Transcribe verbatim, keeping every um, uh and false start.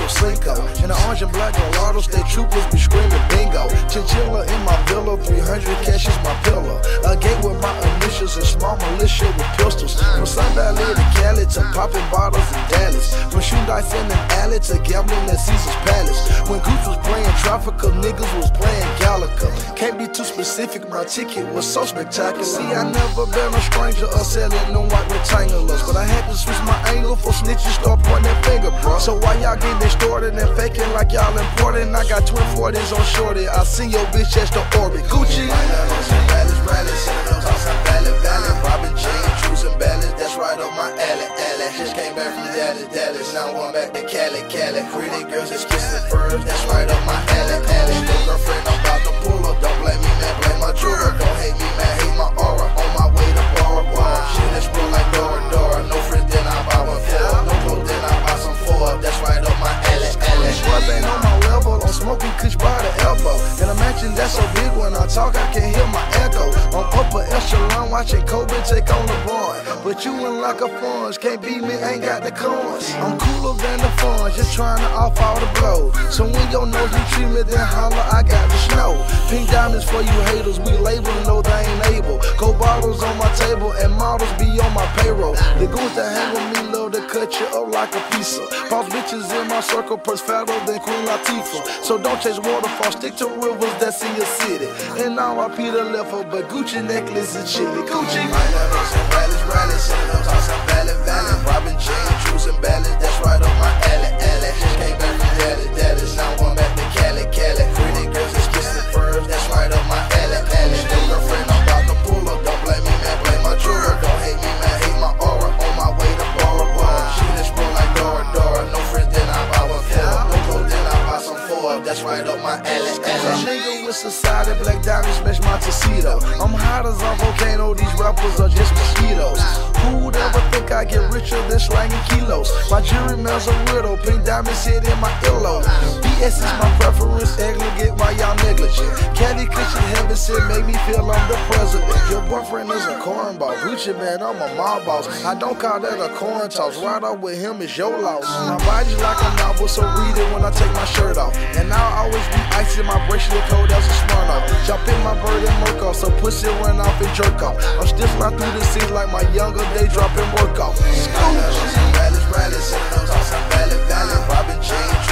peso cinco. In the orange and black Gallardo, state troopers be screaming bingo. Chinchilla in my villa, three hundred cash is my pillow. A gate with my initials and small militia with pistols. From Sun Valley to Cali to popping bottles in Dallas. From shooting dice in an alley to gambling at Caesar's Palace. When Gooch was playing Trafficker, niggas was playing Galaga. Can't be too specific, my ticket was so spectacular. See, I never been a stranger or selling no white rectangulars, but I had to switch my angle for snitches start pointing that finger, bro. So why y'all getting distorted and faking like y'all important? I got twin forties on shorty. I see your bitch as the orbit. Gucci. Rallies, rallies, Valley, Valley, Robin Jane, choosing balance. That's right up my alley, alley. Just came back from Dallas, Dallas. Now I'm back to Cali, Cali. Pretty girls that's kissing first. That's right up my alley, alley. Your girlfriend, I'm about to pull up. Don't blame me, man, blame my jeweler. Don't hate me, man, hate my aura. On my way to Bora Bora. Shit explode like Dora Dora. No friend, then I buy one four. No clothes, then I buy some four. That's right up my alley, alley. Scrubs ain't on my level. I'm smoking kush by the elbow. And I mention that's so big when I talk, I can hear my echo. I'm upper echelon watching Kobe take on LeBron. But you in like a funds, can't beat me, ain't got the coins. I'm cooler than the funds, just trying to off all the blows. So when your nose you treat me, then holler, I got the snow. Pink diamonds for you haters, we label, know they ain't able. Cold bottles on my table and models be on my payroll. The goons that hang with me love to cut you up like a pizza. Boss bitches in my circle, purse fatter than Queen Latifah. So don't chase waterfalls, stick to rivers that's in your city. And now I Peter left her, but Gucci necklace and chili. Gucci. Rallies, rallies, Valley, Valley, Robin Jane, choosing balance. That's right up my alley, alley. Just came back from Dallas, Dallas. Now I'm back to Cali, Cali. Pretty girls that's kissing first. That's right up my alley, alley. Your girlfriend, I'm about to pull up. Don't blame me, man, blame my jeweler. Don't hate me, man, hate my aura. On my way to Bora Bora. Shit explode like Dora Dora. No friends, then I buy one four. No clothes, then I buy some four. That's right up my alley, alley. Nigga with society, black diamonds match my tuxedo. I'm hot as a volcano. These rappers are just mosquitoes. Who would ever think I get richer than slanging kilos? My jury mail's a widow, pink diamonds hit in my earlobe. B S is my preference, negligent while y'all negligent. Candy cushion heaven said make me feel I'm the president. Your boyfriend is a cornball, Gucci man, I'm a mob boss. I don't call that a coin toss, right up with him is your loss. My body's like a novel, so read it when I take my shirt off. And I'll always be icy, my bracelet cold as a Smirnoff. Jump in my bird and murk off, so pussy run off and jerk off. I'm still flying through the seas like my younger they dropping work off. Rallies, rallies, Valley, Valley, Robin Jane.